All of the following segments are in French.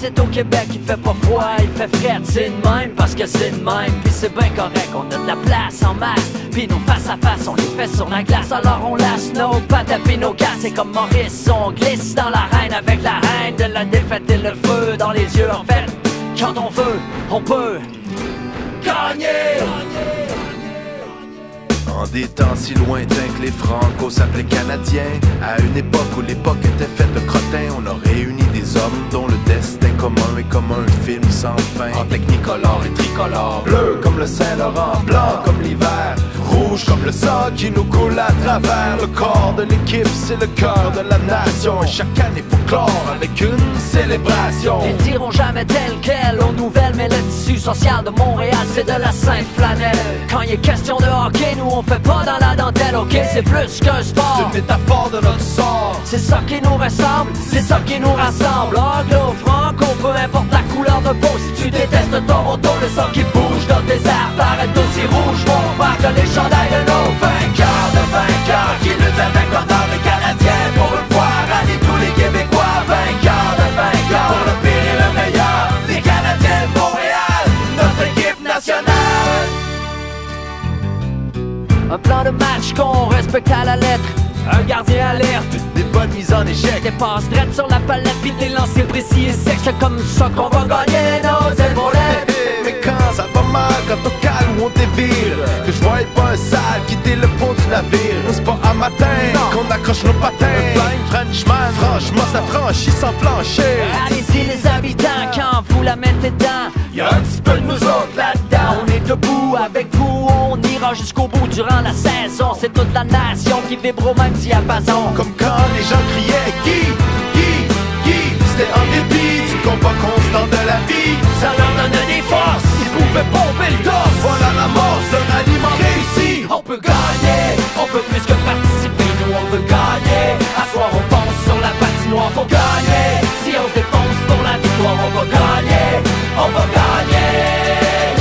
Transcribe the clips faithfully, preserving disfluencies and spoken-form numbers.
c'est au Québec, il fait pas froid, il fait fret, c'est de même parce que c'est de même. Puis c'est bien correct, on a de la place en masse. Puis nos face à face, on les fait sur la glace. Alors on laisse nos pattes à nos casses. C'est comme Maurice, on glisse dans l'arène avec la haine de la défaite et le feu dans les yeux. En fait, quand on veut, on peut gagner. En des temps si lointains que les Franco s'appelaient Canadiens, à une époque où l'époque était faite de crottins, on a réuni des hommes dont le destin commun est comme un film sans fin. En technicolore et tricolore, bleu comme le Saint-Laurent, blanc comme l'hiver, rouge comme le sang qui nous coule à travers. Le corps de l'équipe, c'est le cœur de la nation, et chaque année faut clore avec une célébration. Ils diront jamais tel quel aux nouvelles, mais le tissu social de Montréal, c'est de la sainte flanelle. Quand il est question de hockey, nous on fait pas dans la dentelle, ok, c'est plus qu'un sport. C'est une métaphore de notre sort. C'est ça qui nous ressemble, c'est ça qui nous rassemble. Anglo, franco, peu importe la couleur de peau. Si tu détestes Toronto, le sang qui bouge dans tes airs paraît aussi rouge. Mon frère que les chandails de nos vainqueurs, de vainqueurs qui luttent avec honneur les Canadiens pour une fois rallier tous les Québécois. Vainqueurs de vainqueurs pour le pire et le meilleur. Les Canadiens de Montréal, notre équipe nationale. Un plan de match qu'on respecte à la lettre. Un gardien alerte, des bonnes mises en échec, des passes drettes sur la palette, puis des lancers précis et secs. C'est comme ça qu'on va gagner nos épaulettes. Mais quand ça va mal, quand on calme ou on dévire, que je vois pas un sale quitter le pont du navire. C'est pas à matin qu'on accroche nos patins. Un flying Frenchman, franchement ça franchit sans flancher. Allez-y les habitants, quand vous la mettez dedans, Y'a un petit peu de nous autres là-dedans. on est debout avec vous, on ira jusqu'au bout durant la saison. C'est toute la nation qui vibre au même diapason. Comme quand les gens criaient Guy, Guy, Guy. C'était en dépit du combat constant de la vie. Ça leur donne des forces, Ils pouvaient pomper le torse. Voilà l'amorce d'un aliment réussi. on peut gagner, on peut plus que participer, nous on veut gagner. À soir on pense sur la patinoire, faut gagner. Si on se défonce pour la victoire, on va gagner, on va gagner.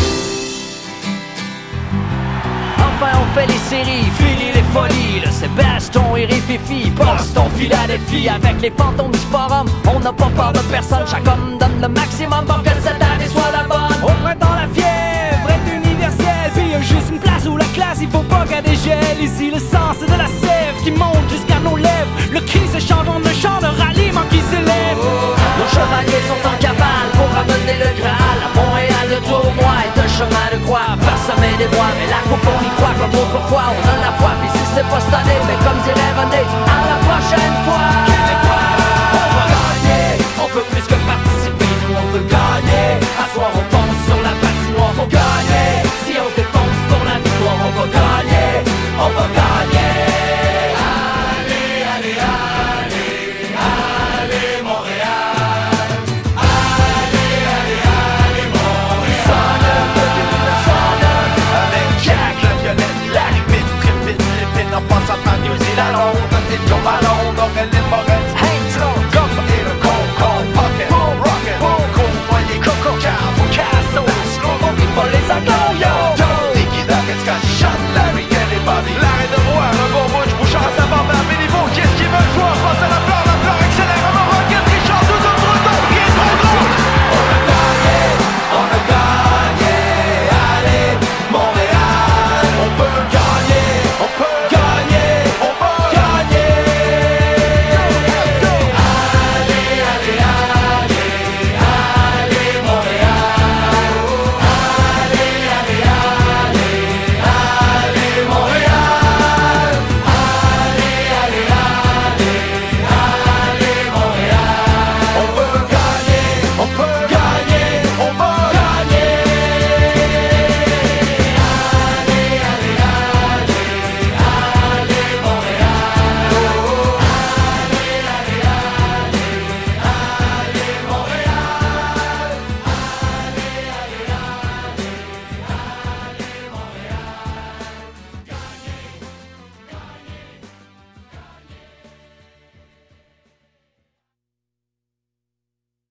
Enfin on fait les séries, fini les folies. Le Sébaston et Rififi, Boston, Philadelphie. Avec les fantômes du forum, on n'a pas peur de personne. Chaque homme donne le maximum pour que cette année soit la bonne. Au printemps la fièvre est universelle, puis y a juste une place où la classe, il faut pas qu'elle dégèle. Ici le sang c'est de la sève qui monte jusqu'à nos lèvres. Le cri se chante en un chant de ralliement qui s'élève. Nos chevaliers sont en cavale pour amener le Graal. À Montréal le tournoi est un chemin de croix, parsemé des bois, mais la coupe on y croit.